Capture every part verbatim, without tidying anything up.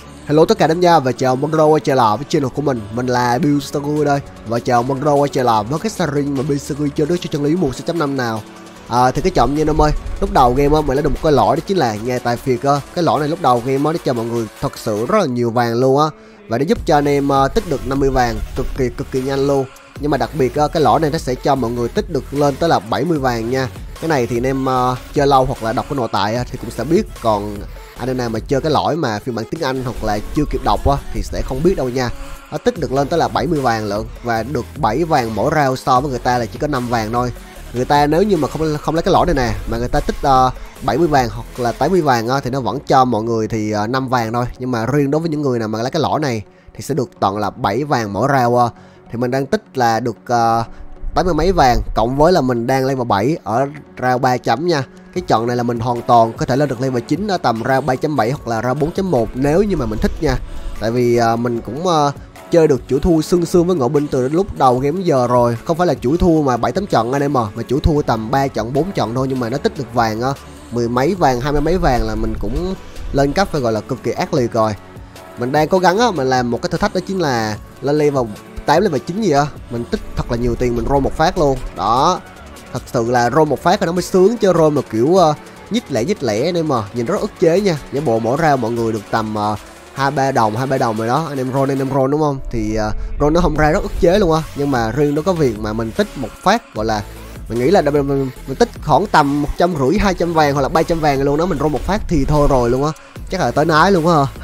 Hello tất cả đánh gia và chào Monro quay trở lại với channel của mình. Mình là Buildstargu đây. Và chào Monro quay trở lại với cái series mà Buildstargu chơi đối cho chân lý một sáu chấm năm nào. À, thì cái chậm như em ơi, lúc đầu game á mình lấy được một cái lỗi đó chính là nhà tài phiệt á. Cái lỗi này lúc đầu game á nó cho mọi người thật sự rất là nhiều vàng luôn á. Và nó giúp cho anh em uh, tích được năm mươi vàng cực kỳ cực kỳ nhanh luôn. Nhưng mà đặc biệt uh, cái lỗi này nó sẽ cho mọi người tích được lên tới là bảy mươi vàng nha. Cái này thì anh em uh, chơi lâu hoặc là đọc cái nội tại uh, thì cũng sẽ biết. Còn anh em nào mà chơi cái lỗi mà phiên bản tiếng Anh hoặc là chưa kịp đọc á thì sẽ không biết đâu nha. Nó tích được lên tới là bảy mươi vàng lận và được bảy vàng mỗi round, so với người ta là chỉ có năm vàng thôi. Người ta nếu như mà không không lấy cái lỗi này nè mà người ta tích uh, bảy mươi vàng hoặc là tám mươi vàng á, thì nó vẫn cho mọi người thì uh, năm vàng thôi. Nhưng mà riêng đối với những người nào mà lấy cái lỗi này thì sẽ được tận là bảy vàng mỗi round. Uh. Thì mình đang tích là được uh, tám mươi mấy vàng, cộng với là mình đang level bảy ở round ba chấm nha. Cái trận này là mình hoàn toàn có thể lên được level chín ở tầm round ba chấm bảy hoặc là round bốn chấm một nếu như mà mình thích nha. Tại vì uh, mình cũng uh, chơi được chuỗi thua sương sương với ngộ binh từ lúc đầu game đến giờ rồi. Không phải là chuỗi thua mà bảy tám trận anh em à, mà chuỗi thua tầm ba trận bốn trận thôi, nhưng mà nó tích được vàng á, mười mấy vàng, hai mươi mấy vàng là mình cũng lên cấp phải gọi là cực kỳ ác liệt rồi. Mình đang cố gắng á, mình làm một cái thử thách đó chính là lên level tám level chín gì á, mình tích thật là nhiều tiền mình roll một phát luôn. Đó, thật sự là roll một phát thì nó mới sướng, chứ roll mà kiểu uh, nhích lẻ nhích lẻ anh em mà nhìn rất ức chế nha. Giả bộ mỗi ra mọi người được tầm uh, hai ba đồng hai ba đồng rồi đó, anh em roll anh em roll đúng không, thì uh, roll nó không ra rất ức chế luôn á. Nhưng mà riêng nó có việc mà mình tích một phát gọi là mình nghĩ là mình, mình, mình tích khoảng tầm một trăm rưỡi hai trăm vàng hoặc là ba trăm vàng luôn đó, mình roll một phát thì thôi rồi luôn á, chắc là tới nái luôn á.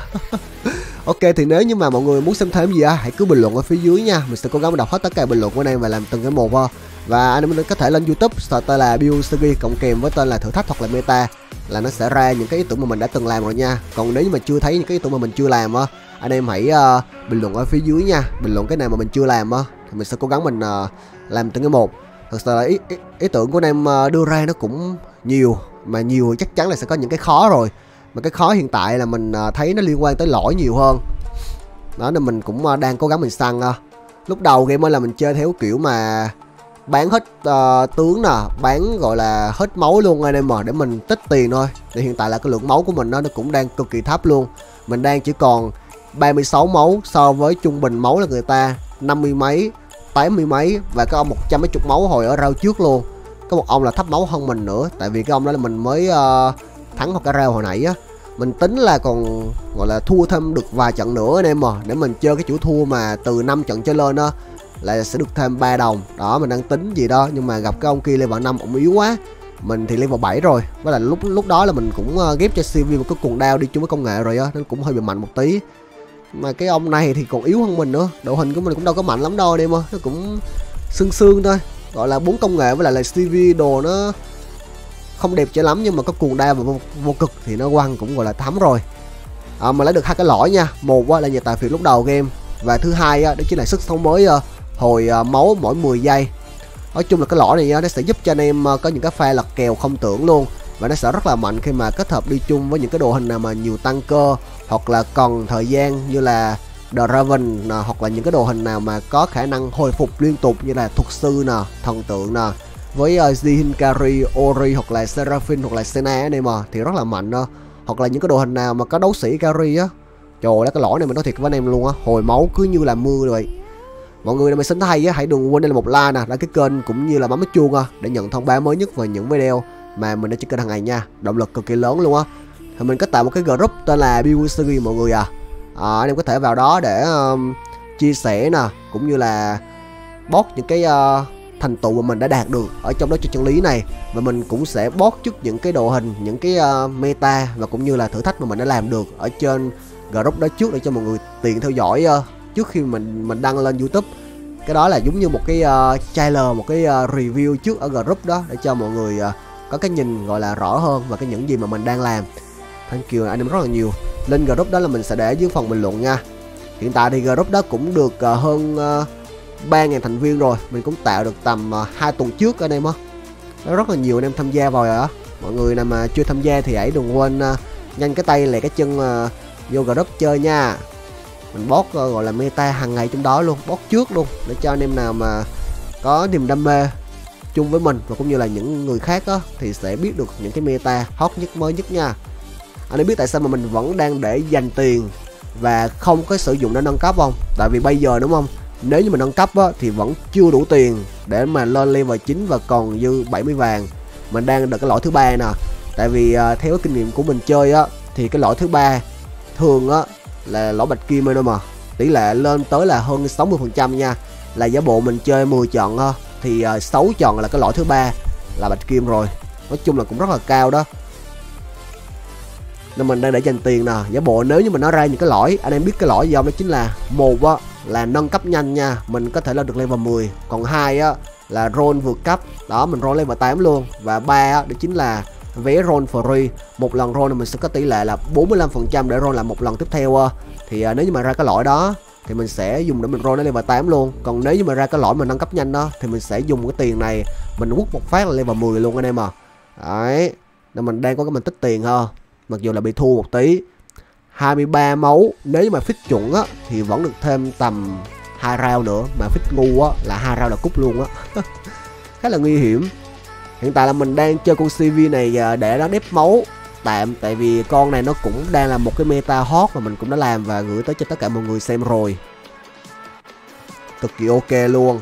Ok, thì nếu như mà mọi người muốn xem thêm gì á, hãy cứ bình luận ở phía dưới nha. Mình sẽ cố gắng đọc hết tất cả bình luận của anh em và làm từng cái một ha. Và anh em có thể lên YouTube search tên là Buildstargu cộng kèm với tên là thử thách hoặc là meta, là nó sẽ ra những cái ý tưởng mà mình đã từng làm rồi nha. Còn nếu như mà chưa thấy những cái ý tưởng mà mình chưa làm á, anh em hãy uh, bình luận ở phía dưới nha. Bình luận cái nào mà mình chưa làm á thì mình sẽ cố gắng mình uh, làm từng cái một. Thật sự là ý, ý, ý tưởng của anh em uh, đưa ra nó cũng nhiều, mà nhiều chắc chắn là sẽ có những cái khó rồi. Mà cái khó hiện tại là mình uh, thấy nó liên quan tới lỗi nhiều hơn. Đó nên mình cũng uh, đang cố gắng mình săn. Uh. Lúc đầu game ơi là mình chơi theo kiểu mà bán hết uh, tướng nè, bán gọi là hết máu luôn anh em mà, để mình tích tiền thôi. Thì hiện tại là cái lượng máu của mình đó, nó cũng đang cực kỳ thấp luôn. Mình đang chỉ còn ba mươi sáu máu so với trung bình máu là người ta năm mươi mấy, tám mươi mấy, và cái ông một trăm mấy chục máu hồi ở round trước luôn. Có một ông là thấp máu hơn mình nữa, tại vì cái ông đó là mình mới uh, thắng một cái round hồi nãy á. Mình tính là còn gọi là thua thêm được vài trận nữa anh em mà, để mình chơi cái chủ thua mà từ năm trận trở lên á là sẽ được thêm ba đồng. Đó mình đang tính gì đó, nhưng mà gặp cái ông kia level năm ông yếu quá. Mình thì level bảy rồi, với là lúc lúc đó là mình cũng uh, ghép cho xê vê một cái cuồng đao đi chung với công nghệ rồi á, nên cũng hơi bị mạnh một tí. Mà cái ông này thì còn yếu hơn mình nữa, độ hình của mình cũng đâu có mạnh lắm đâu anh em ơi, nó cũng xương xương thôi. Gọi là bốn công nghệ với lại là xê vê đồ nó không đẹp cho lắm, nhưng mà có cuồng đao và vô, vô cực thì nó quăng cũng gọi là thấm rồi. À, mà lấy được hai cái lỗi nha, một á, là nhà tài phiệt lúc đầu game, và thứ hai á, đó chính là sức sống mới uh, hồi uh, máu mỗi mười giây. Nói chung là cái lỗi này uh, nó sẽ giúp cho anh em uh, có những cái pha lật kèo không tưởng luôn, và nó sẽ rất là mạnh khi mà kết hợp đi chung với những cái đồ hình nào mà nhiều tăng cơ hoặc là cần thời gian như là The Raven uh, hoặc là những cái đồ hình nào mà có khả năng hồi phục liên tục như là thuật sư nè, thần tượng nè, với uh, Zihinkari, Ori hoặc là Seraphine hoặc là Senna anh em à, thì rất là mạnh đó. Hoặc là những cái đồ hình nào mà có đấu sĩ carry á, trời ơi cái lỗi này mình nói thiệt với anh em luôn á, hồi máu cứ như là mưa rồi. Mọi người nào mà xin hay á, hãy đừng quên đây là một like nè, đăng ký kênh cũng như là bấm cái chuông á để nhận thông báo mới nhất về những video mà mình đã trên kênh hàng ngày nha, động lực cực kỳ lớn luôn á. Thì mình có tạo một cái group tên là Buildstargu mọi người à. à anh em có thể vào đó để um, chia sẻ nè, cũng như là bot những cái uh, thành tựu mà mình đã đạt được ở trong đó cho chân lý này, và mình cũng sẽ bot trước những cái đồ hình, những cái uh, meta và cũng như là thử thách mà mình đã làm được ở trên group đó trước, để cho mọi người tiện theo dõi uh, trước khi mình mình đăng lên YouTube. Cái đó là giống như một cái uh, trailer, một cái uh, review trước ở group đó, để cho mọi người uh, có cái nhìn gọi là rõ hơn và cái những gì mà mình đang làm. Thank you anh em rất là nhiều. Link group đó là mình sẽ để dưới phần bình luận nha. Hiện tại thì group đó cũng được uh, hơn uh, ba nghìn thành viên rồi, mình cũng tạo được tầm uh, hai tuần trước anh em á. Nó rất là nhiều anh em tham gia vào rồi á. Mọi người nào mà chưa tham gia thì hãy đừng quên uh, nhanh cái tay lẹ cái chân uh, vô group chơi nha. Mình bot uh, gọi là meta hàng ngày trong đó luôn, bot trước luôn, để cho anh em nào mà có niềm đam mê chung với mình và cũng như là những người khác á thì sẽ biết được những cái meta hot nhất mới nhất nha. Anh em biết tại sao mà mình vẫn đang để dành tiền và không có sử dụng để nâng cấp không? Tại vì bây giờ đúng không, nếu như mình nâng cấp á, thì vẫn chưa đủ tiền để mà lên level chín và còn dư bảy mươi vàng. Mình đang được cái lõi thứ ba nè. Tại vì uh, theo cái kinh nghiệm của mình chơi á, thì cái lõi thứ ba thường á là lõi bạch kim thôi mà, tỷ lệ lên tới là hơn sáu mươi phần trăm nha. Là giả bộ mình chơi mười trận á, thì uh, sáu trận là cái lõi thứ ba là bạch kim rồi. Nói chung là cũng rất là cao đó. Nên mình đang để dành tiền nè. Giả bộ nếu như mình nói ra những cái lõi, anh em biết cái lõi gì không? Đó chính là một á là nâng cấp nhanh nha, mình có thể lên được level mười. Còn hai á là roll vượt cấp, đó mình roll level tám luôn. Và ba á đó chính là vé roll free. Một lần roll thì mình sẽ có tỷ lệ là bốn mươi lăm phần trăm để roll lại một lần tiếp theo á. Thì à, nếu như mà ra cái lõi đó thì mình sẽ dùng để mình roll đến level tám luôn. Còn nếu như mà ra cái lõi mình nâng cấp nhanh đó thì mình sẽ dùng cái tiền này mình quất một phát là level mười luôn anh em à. Đấy, nên mình đang có cái mình tích tiền ha. Mặc dù là bị thua một tí. Hai mươi ba máu, nếu như mà fit chuẩn á thì vẫn được thêm tầm hai round nữa. Mà fit ngu á là hai round là cúp luôn á. Khá là nguy hiểm. Hiện tại là mình đang chơi con xê vê này để nó đép máu tạm. Tại vì con này nó cũng đang là một cái meta hot mà mình cũng đã làm và gửi tới cho tất cả mọi người xem rồi. Cực kỳ ok luôn.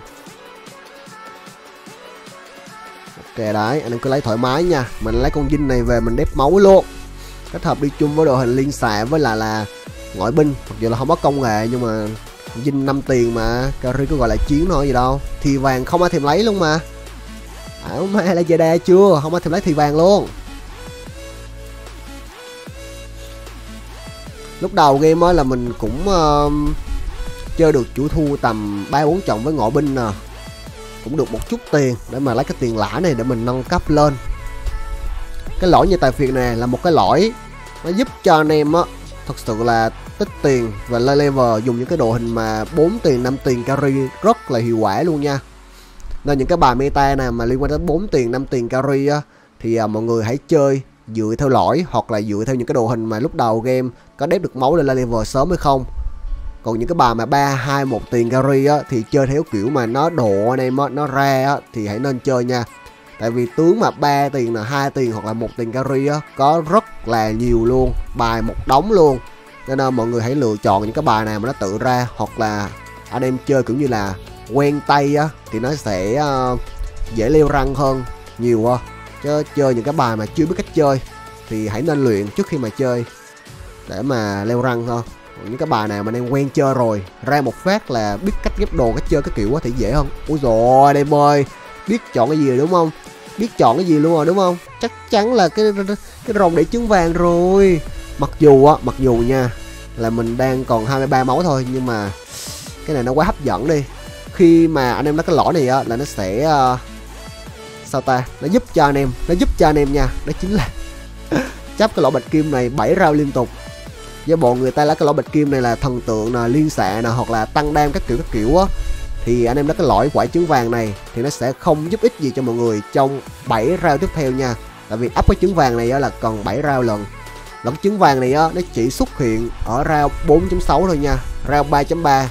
Ok đấy, anh em cứ lấy thoải mái nha. Mình lấy con dinh này về mình đép máu luôn. Kết hợp đi chung với đội hình liên xạ với là là ngoại binh. Mặc dù là không có công nghệ nhưng mà dinh năm tiền mà, carry có gọi là chiến thôi gì đâu. Thì vàng không ai thèm lấy luôn mà. À, hôm nay là Zeda chưa, không ai thèm lấy thì vàng luôn. Lúc đầu game á là mình cũng uh, chơi được chủ thu tầm ba bốn trận với ngoại binh nè. Cũng được một chút tiền để mà lấy cái tiền lãi này để mình nâng cấp lên. Cái lõi như tài phiệt này là một cái lõi nó giúp cho anh em á thật sự là tích tiền và lên level dùng những cái đồ hình mà bốn tiền năm tiền carry rất là hiệu quả luôn nha. Nên những cái bài meta nào mà liên quan đến bốn tiền năm tiền carry á thì à, mọi người hãy chơi dựa theo lõi hoặc là dựa theo những cái đồ hình mà lúc đầu game có đép được máu lên level sớm hay không. Còn những cái bài mà ba hai một tiền carry á thì chơi theo kiểu mà nó độ anh em á, nó ra á thì hãy nên chơi nha. Tại vì tướng mà ba tiền là hai tiền hoặc là một tiền carry á có rất là nhiều luôn, bài một đống luôn. Nên là mọi người hãy lựa chọn những cái bài nào mà nó tự ra, hoặc là anh em chơi kiểu như là quen tay á thì nó sẽ uh, dễ leo răng hơn nhiều á. Chứ chơi những cái bài mà chưa biết cách chơi thì hãy nên luyện trước khi mà chơi để mà leo răng thôi. Những cái bài nào mà anh em quen chơi rồi ra một phát là biết cách ghép đồ, cách chơi cái kiểu á thì dễ hơn. Ui dồi anh em ơi, biết chọn cái gì rồi đúng không? Biết chọn cái gì luôn rồi đúng không? Chắc chắn là cái cái rồng để trứng vàng rồi. Mặc dù á, mặc dù nha là mình đang còn hai mươi ba máu thôi, nhưng mà cái này nó quá hấp dẫn đi. Khi mà anh em lấy cái lõi này á là nó sẽ uh, sao ta? Nó giúp cho anh em, nó giúp cho anh em nha. Đó chính là chấp cái lõi bạch kim này bảy round liên tục. Với bộ người ta lấy cái lõi bạch kim này là thần tượng nè, liên xạ nè, hoặc là tăng đam các kiểu các kiểu á, thì anh em lấy cái lõi quả trứng vàng này thì nó sẽ không giúp ích gì cho mọi người trong bảy round tiếp theo nha. Tại vì up cái trứng vàng này á là còn bảy round lần. Và cái trứng vàng này á nó chỉ xuất hiện ở round bốn chấm sáu thôi nha. Round ba chấm ba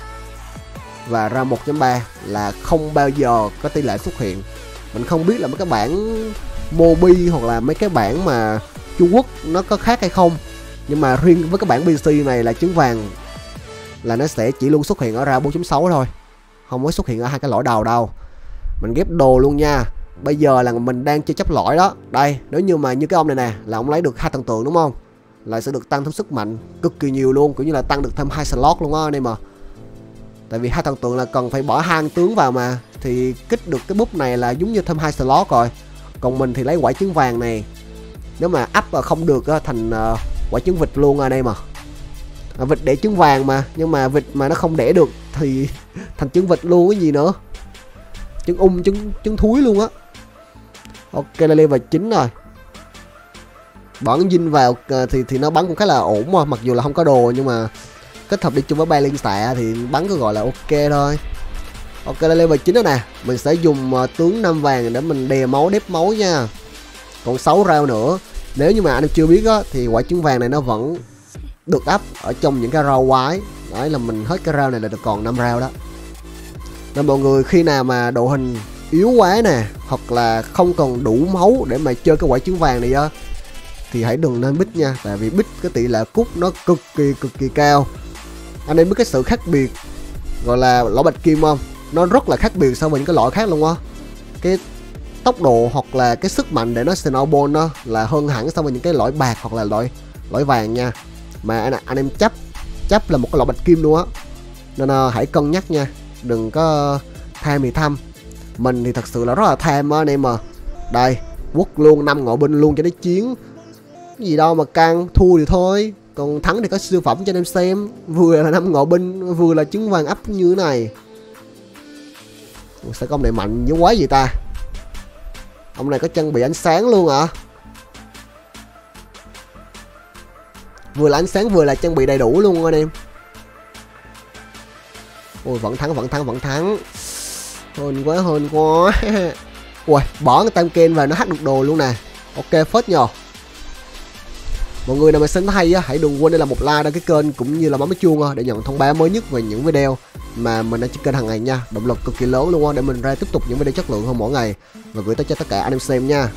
và round một chấm ba là không bao giờ có tỷ lệ xuất hiện. Mình không biết là mấy cái bản Mobi hoặc là mấy cái bản mà Trung Quốc nó có khác hay không, nhưng mà riêng với cái bản pê xê này là trứng vàng là nó sẽ chỉ luôn xuất hiện ở round bốn chấm sáu thôi, không có xuất hiện ở hai cái lõi đầu đâu. Mình ghép đồ luôn nha. Bây giờ là mình đang chơi chấp lõi đó. Đây, nếu như mà như cái ông này nè là ông lấy được hai thần tượng đúng không, là sẽ được tăng thêm sức mạnh cực kỳ nhiều luôn, cũng như là tăng được thêm hai slot luôn á anh em à. Tại vì hai thần tượng là cần phải bỏ hai tướng vào mà, thì kích được cái búp này là giống như thêm hai slot rồi. Còn mình thì lấy quả trứng vàng này, nếu mà up mà không được á, thành uh, quả trứng vịt luôn anh em à. À, vịt để trứng vàng mà, nhưng mà vịt mà nó không đẻ được thì thành trứng vịt luôn cái gì nữa. Trứng ung, trứng trứng thúi luôn á. Ok là level chín rồi. Bắn dinh vào thì thì nó bắn cũng khá là ổn mà, mặc dù là không có đồ nhưng mà kết hợp đi chung với ba liên xạ thì bắn cứ gọi là ok thôi. Ok là level chín đó nè. Mình sẽ dùng uh, tướng năm vàng để mình đè máu, đép máu nha. Còn sáu round nữa. Nếu như mà anh em chưa biết á thì quả trứng vàng này nó vẫn được up ở trong những cái round quái. Đấy là mình hết cái round này là được còn năm round đó. Nên mọi người khi nào mà độ hình yếu quá nè, hoặc là không còn đủ máu để mà chơi cái quả trứng vàng này á, thì hãy đừng nên bích nha. Tại vì bích cái tỷ lệ cút nó cực kỳ cực kỳ cao. Anh em biết cái sự khác biệt gọi là lõi bạch kim không? Nó rất là khác biệt so với những cái loại khác luôn á. Cái tốc độ hoặc là cái sức mạnh để nó snowball nó là hơn hẳn so với những cái lõi bạc hoặc là lõi lõi vàng nha. Mà anh, anh em chấp chấp là một cái lõi bạch kim luôn á, nên uh, hãy cân nhắc nha, đừng có tham thì thăm. Mình thì thật sự là rất là tham á anh em mà. Đây quất luôn năm ngộ binh luôn cho nó chiến, cái gì đâu mà căng, thua thì thôi, còn thắng thì có siêu phẩm cho anh em xem. Vừa là năm ngộ binh, vừa là trứng vàng ấp như thế này. Sao công này mạnh như quái gì ta? Ông này có trang bị ánh sáng luôn hả? Vừa là ánh sáng vừa là trang bị đầy đủ luôn anh em. Ôi vẫn thắng vẫn thắng vẫn thắng. Hên quá hên quá. Ui bỏ cái tam ken vào nó hack được đồ luôn nè. Ok phết nhờ. Mọi người nào mà xem hay á, hãy đừng quên để làm một like đăng ký kênh cũng như là bấm cái chuông để nhận thông báo mới nhất về những video mà mình đang trên kênh hàng ngày nha. Động lực cực kỳ lớn luôn á để mình ra tiếp tục những video chất lượng hơn mỗi ngày và gửi tới cho tất cả anh em xem nha.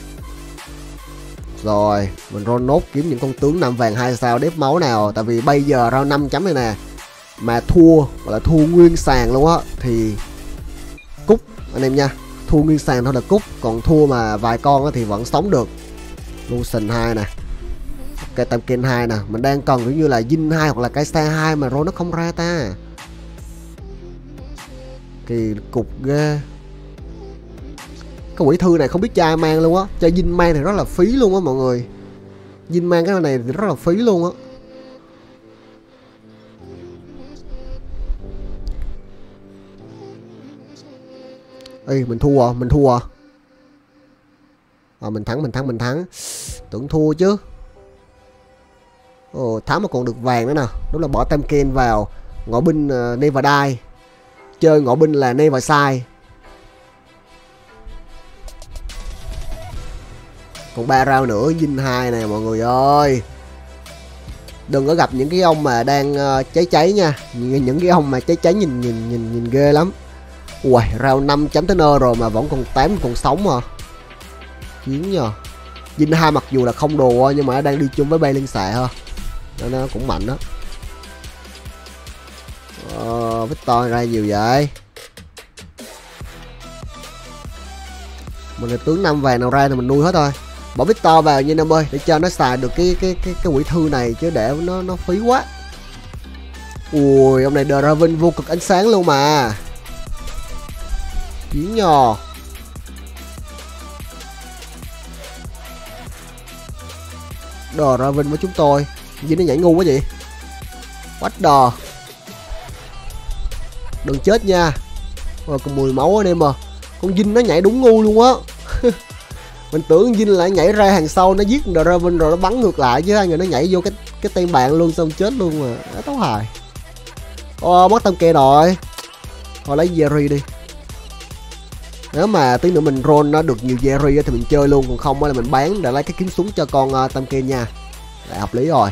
Rồi mình roll nốt kiếm những con tướng năm vàng hai sao đép máu nào, tại vì bây giờ round năm chấm này nè mà thua gọi là thua nguyên sàn luôn á thì cút anh em nha. Thua nguyên sàn thôi là cút, còn thua mà vài con á thì vẫn sống được. Lucian hai nè, ok tam ken hai nè, mình đang cần kiểu như là Jin hai hoặc là cái xe hai mà roll nó không ra ta. Kỳ cục ghê. Cái quỷ thư này không biết trai mang luôn á, cho Jin mang thì rất là phí luôn á mọi người. Jin mang cái này thì rất là phí luôn á. Ê mình thua à, mình thua à. À mình thắng mình thắng mình thắng. Tưởng thua chứ. Ồ thắng mà còn được vàng nữa nè. Đúng là bỏ tam ken vào. Ngõ binh uh, Never Die. Chơi ngõ binh là Never sai. Còn ba round nữa Jin hai nè mọi người ơi. Đừng có gặp những cái ông mà đang uh, cháy cháy nha. Những, những cái ông mà cháy cháy nhìn nhìn nhìn nhìn ghê lắm. Ui round năm chấm tới nơi rồi mà vẫn còn tám còn sống mà. Chiến nhờ. Jin hai mặc dù là không đồ nhưng mà nó đang đi chung với bay liên xạ ha. Nó, nó cũng mạnh đó. Ờ, Victor ra nhiều vậy. Mình là tướng năm vàng nào ra thì mình nuôi hết thôi. Bỏ Victor vào nha anh em ơi, để cho nó xài được cái cái cái cái quỷ thư này chứ để nó nó phí quá. Ui ông này Draven vô cực ánh sáng luôn mà. Chiến nhò. Draven với chúng tôi. Gì nó nhảy ngu quá vậy. What the. Đừng chết nha. Rồi còn mười máu anh em à. Con Jin nó nhảy đúng ngu luôn á. Mình tưởng Jin lại nhảy ra hàng sau nó giết Draven rồi nó bắn ngược lại chứ, hai người nó nhảy vô cái cái tên bạn luôn xong chết luôn mà. Đó tấu hài. Ô mất tâm kê rồi. Thôi lấy Jerry đi. Nếu mà tí nữa mình roll nó được nhiều Jerry thì mình chơi luôn, còn không là mình bán để lấy cái kiếm súng cho con uh, Tamken nha. Lại hợp lý rồi.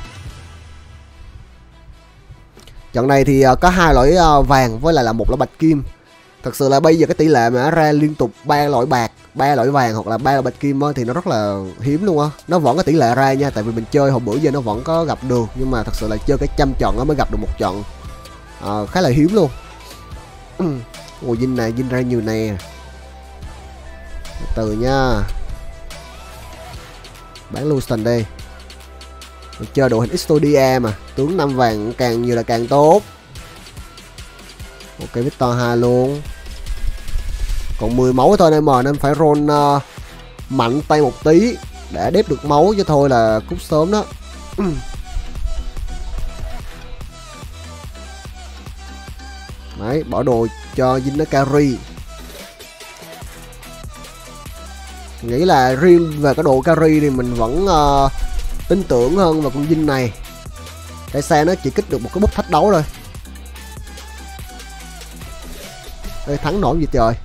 Trận này thì uh, có hai loại uh, vàng với lại là một loại bạch kim. Thật sự là bây giờ cái tỷ lệ mà ra liên tục ba loại bạc, ba loại vàng hoặc là ba loại bạch kim thì nó rất là hiếm luôn á. Nó vẫn có tỷ lệ ra nha, tại vì mình chơi hồi bữa giờ nó vẫn có gặp được, nhưng mà thật sự là chơi cái trăm trận nó mới gặp được một trận. Uh, khá là hiếm luôn. Ồ Jin này, Jin ra nhiều nè. Từ nha. Bán Lucian đi. Mình chơi đội hình Exodia mà, tướng năm vàng càng nhiều là càng tốt. Ok Victor hai luôn. Còn mười máu thôi em mà, nên phải roll uh, mạnh tay một tí để đép được máu chứ thôi là cút sớm đó. Đấy, bỏ đồ cho Jin nó carry. Nghĩ là riêng về cái độ carry thì mình vẫn uh, tin tưởng hơn vào con Jin này. Cái xe nó chỉ kích được một cái bút thách đấu thôi. Ê, thắng nổi gì trời.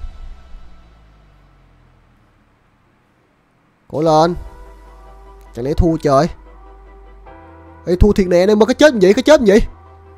Cố lên. Chẳng lẽ thua trời. Ê, thua thiệt nè, em mà có chết vậy, có chết vậy.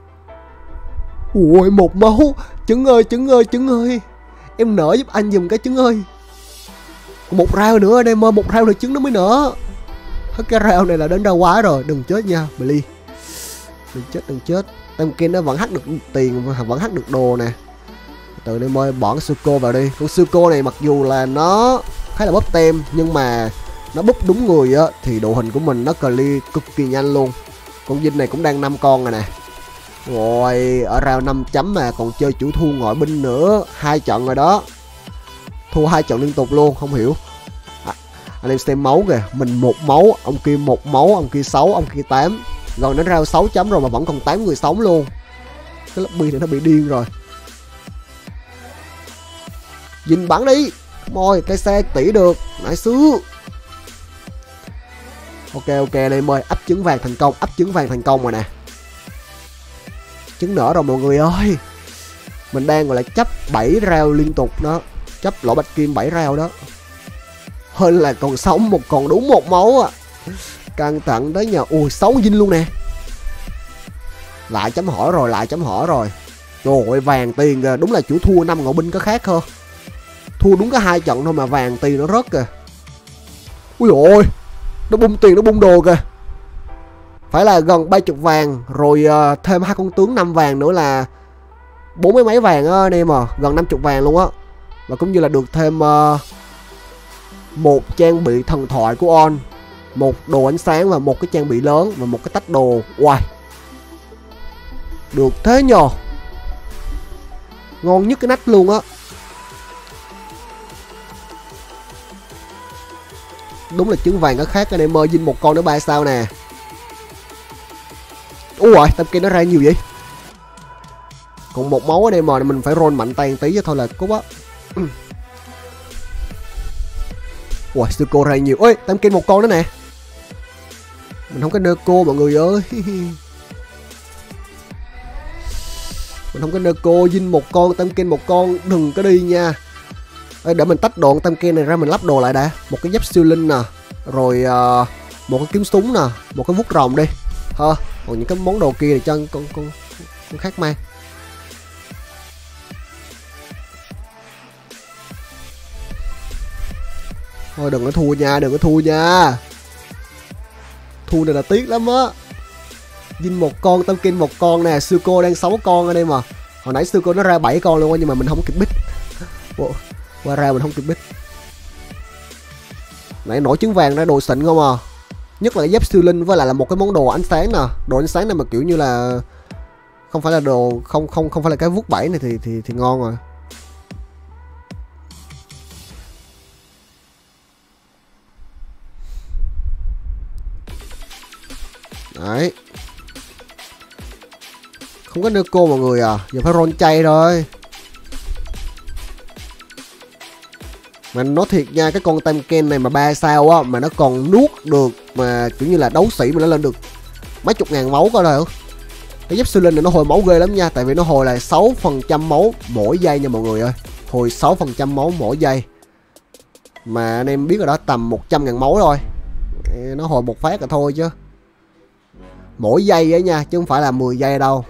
Ui một máu. Trứng ơi, trứng ơi, trứng ơi. Em nở giúp anh giùm cái trứng ơi. Một rau nữa anh em ơi, một rau là trứng nó mới nở. Hết cái rau này là đến rau quá rồi, đừng chết nha Billy. Đừng chết, đừng chết. Tam Ken nó vẫn hack được tiền, vẫn hack được đồ nè. Từ đây mới bỏ cái Suko vào đi. Con Suko này mặc dù là nó khá là bóp tem, nhưng mà nó búp đúng người á thì độ hình của mình nó clear cực kỳ nhanh luôn. Con Vinh này cũng đang năm con rồi nè. Rồi ở round năm chấm mà còn chơi chủ thu ngoại binh nữa. Hai trận rồi đó. Thua hai trận liên tục luôn, không hiểu. À, anh em xem máu kìa. Mình một máu, ông kia một máu, ông kia sáu, ông kia tám. Gần đến round sáu chấm rồi mà vẫn còn tám người sống luôn. Cái lobby này nó bị điên rồi. Vinh bắn đi. Rồi cây xe tỷ được. Nãy xứ. Ok ok đây em ơi. Ấp trứng vàng thành công. Ấp trứng vàng thành công rồi nè. Trứng nở rồi mọi người ơi. Mình đang gọi là chấp bảy round liên tục đó. Chấp lỗ bạch kim bảy round đó. Hơn là còn sống một còn đúng một máu à. Căng thẳng tới nhà. Ui sáu Vinh luôn nè. Lại chấm hỏi rồi. Lại chấm hỏi rồi. Trời ơi vàng tiền kìa. Đúng là chủ thua năm ngộ binh có khác hơn. Thua đúng có hai trận thôi mà vàng tiền nó rớt kìa. Ui dồi ôi. Nó bung tiền nó bung đồ kìa. Phải là gần ba mươi vàng. Rồi uh, thêm hai con tướng năm vàng nữa là bốn mươi mấy vàng á anh em à. Gần năm mươi vàng luôn á. Và cũng như là được thêm uh, một trang bị thần thoại của On, một đồ ánh sáng và một cái trang bị lớn và một cái tách đồ. Wow. Được thế nhờ. Ngon nhất cái nách luôn á. Đúng là trứng vàng có khác anh em ơi. Vinh một con nữa ba sao nè. Ui rồi Tam Ken nó ra nhiều vậy. Còn một máu anh em mà mình phải roll mạnh tay một tí cho thôi là cút á. Ui Suko ra nhiều. Ôi Tam Ken một con nữa nè. Mình không có nơ cô mọi người ơi. Mình không có nơ cô. Vinh một con, Tam Ken một con. Đừng có đi nha. Ê, để mình tách đồ Tam Ken này ra mình lắp đồ lại đã. Một cái giáp siêu linh nè. Rồi uh, một cái kiếm súng nè. Một cái vuốt rồng đi. Hơ. Còn những cái món đồ kia thì cho con, con, con, con khác mang. Thôi đừng có thua nha. Đừng có thua nha. Thua này là tiếc lắm á. Vinh một con, Tam Ken một con nè. Suko đang sáu con anh em à. Hồi nãy Suko nó ra bảy con luôn á. Nhưng mà mình không kịp bích. Qua ra mình không kịp bích. Nãy nổi trứng vàng ra đồ xịn không à. Nhất là cái giáp siêu linh với lại là một cái món đồ ánh sáng nè. Đồ ánh sáng này mà kiểu như là không phải là đồ không không không phải là cái vuốt bảy này thì thì thì ngon rồi. Đấy. Không có nơ cô mọi người à. Giờ phải roll chay rồi. Mà nói thiệt nha, cái con Tam Ken này mà ba sao á mà nó còn nuốt được mà kiểu như là đấu sĩ mà nó lên được mấy chục ngàn máu coi rồi. Cái giáp siêu linh này nó hồi máu ghê lắm nha, tại vì nó hồi là sáu phần trăm máu mỗi giây nha mọi người ơi. Hồi sáu phần trăm máu mỗi giây. Mà anh em biết rồi đó, tầm một trăm ngàn máu thôi. Nó hồi một phát là thôi chứ. Mỗi giây ấy nha, chứ không phải là mười giây đâu.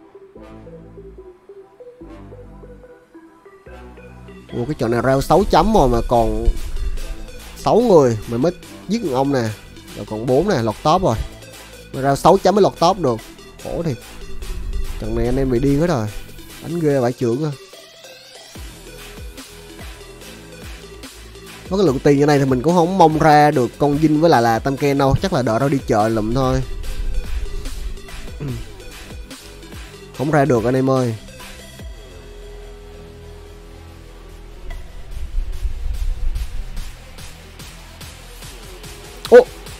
Ủa, cái trận này rao sáu chấm rồi mà còn sáu người mình mới giết được ông nè. Rồi còn bốn nè, lọt top rồi. Mà rao sáu chấm mới lọt top được. Khổ thiệt. Trận này anh em bị điên hết rồi. Đánh ghê vải trưởng à. Có cái lượng tiền như này thì mình cũng không mong ra được con Vinh với lại là Tam Ken đâu. Chắc là đợi nó đi chợ lụm thôi. Không ra được anh em ơi. Ô,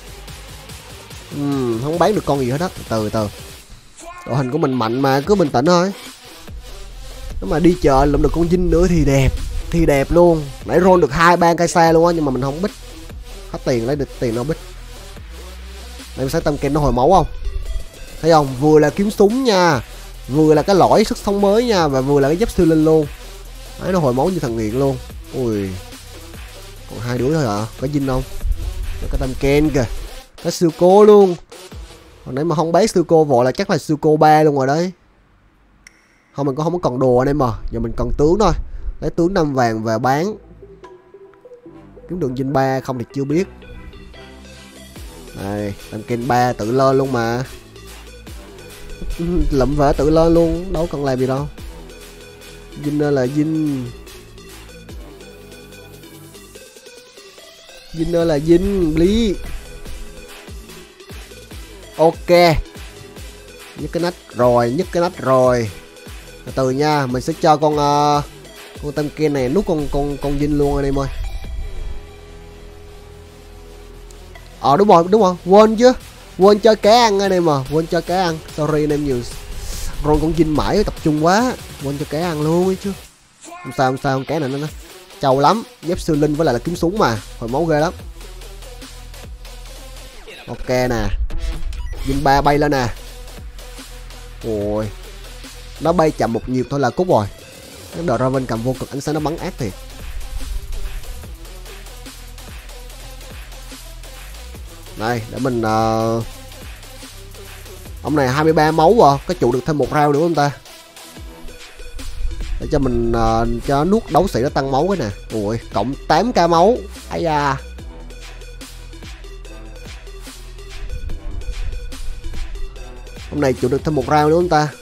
uhm, không bán được con gì hết đó. Từ từ. Đội hình của mình mạnh mà, cứ bình tĩnh thôi. Nếu mà đi chợ lụm được con Vinh nữa thì đẹp. Thì đẹp luôn. Nãy roll được hai ba cây xe luôn á. Nhưng mà mình không bích. Hết tiền lấy được tiền đâu bích. Đây sẽ Tam Ken nó hồi máu không? Thấy không? Vừa là kiếm súng nha. Vừa là cái lõi sức sống mới nha. Và vừa là cái giáp siêu linh luôn. Đấy, nó hồi máu như thằng nghiện luôn. Ui. Còn hai đứa thôi à? Có Vinh không? Có Tam Ken kìa. Có Suko luôn. Còn nãy mà không bán Suko vội là chắc là Suko ba luôn rồi đấy. Không, mình có không có còn đồ anh em mà. Giờ mình cần tướng thôi. Lấy tướng năm vàng về bán. Kiếm đường Vinh ba không thì chưa biết. Đây, Tam Ken ba tự lên luôn mà. Lụm về tự lên luôn, đâu cần làm gì đâu. Dinh ơi là dinh. Dinh ơi là dinh, Lý. Ok. Nhấc cái nách rồi, nhấc cái nách rồi. Từ từ nha, mình sẽ cho con uh, con tâm kia này nút con con con dinh luôn anh em ơi. Ờ đúng rồi, đúng rồi, quên chứ. Quên cho cá ăn anh em à, quên cho cá ăn. Sorry anh em nhiều. Rồi con dinh mãi tập trung quá, quên cho cá ăn luôn ấy chứ. Không sao không sao, cá này nó trâu lắm, dép siêu linh với lại là kiếm súng mà, hồi máu ghê lắm. Ok nè. Dinh ba bay lên nè. Ôi. Nó bay chậm một nhịp thôi là cút rồi. Cái đợt Raven cầm vô cực ánh sáng nó bắn ác thiệt. Đây để mình uh... ông này hai mươi ba máu à, có trụ được thêm một round nữa không ta? Để cho mình uh, cho nút đấu sĩ nó tăng máu cái nè. Ui cộng tám k máu. Ây da. Hôm nay trụ được thêm một round nữa không ta?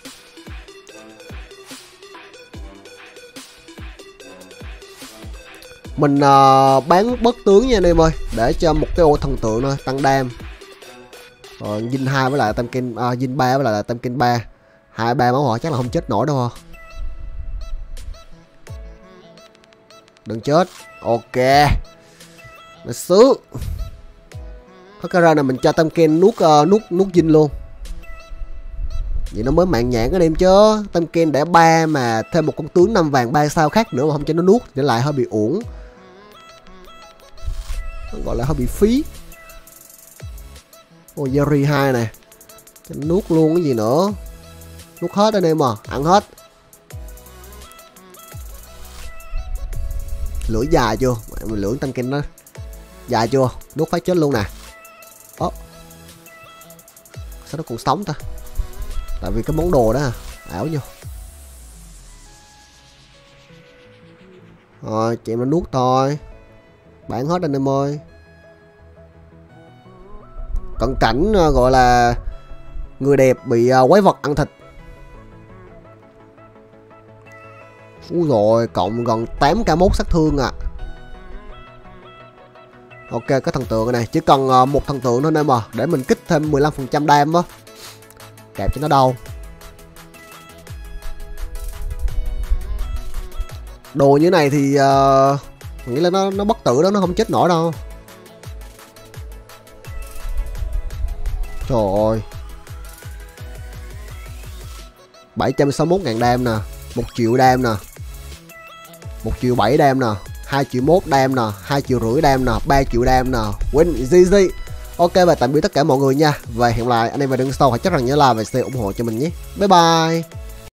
Mình uh, bán bất tướng nha anh em ơi, để cho một cái ô thần tượng thôi tăng đam. Rồi dinh hai với lại tam ken, à, dinh ba với lại tam ken ba. Hai ba máu họ chắc là không chết nổi đâu. Đừng chết. Ok. Nó sướng. Có cái ra này mình cho tam ken nuốt uh, nuốt nuốt dinh luôn. Vậy nó mới mạng nhãn anh em chứ. Tam ken để ba mà thêm một con tướng năm vàng ba sao khác nữa mà không cho nó nuốt thì lại hơi bị uổng. Nó gọi là hơi bị phí. Ôi Jerry hai nè. Cho nó nuốt luôn cái gì nữa. Nuốt hết anh em à, ăn hết. Lưỡi dài chưa? Mình lưỡi tam ken nó dài chưa? Nuốt phát chết luôn nè. Ố. Sao nó còn sống ta? Tại vì cái món đồ đó ảo vô. Rồi chị nó nuốt thôi. Bán hết anh em ơi. Cận cảnh uh, gọi là người đẹp bị uh, quái vật ăn thịt. Úi rồi cộng gần tám k mốt sát thương à. Ok cái thần tượng này chỉ cần uh, một thần tượng thôi anh em à, để mình kích thêm mười lăm phần trăm đam á. Kẹp cho nó đâu. Đồ như này thì uh, nghĩ là nó nó bất tử đó, nó không chết nổi đâu. Trời ơi. bảy trăm sáu mươi mốt ngàn đam nè, một triệu đam nè, một triệu bảy đam nè, hai triệu mốt đam nè, hai triệu rưỡi đam nè, ba triệu đam nè. Win gi gi. Ok và tạm biệt tất cả mọi người nha. Và hẹn lại anh em vào đằng sau, hãy chắc rằng nhớ like và share ủng hộ cho mình nhé. Bye bye.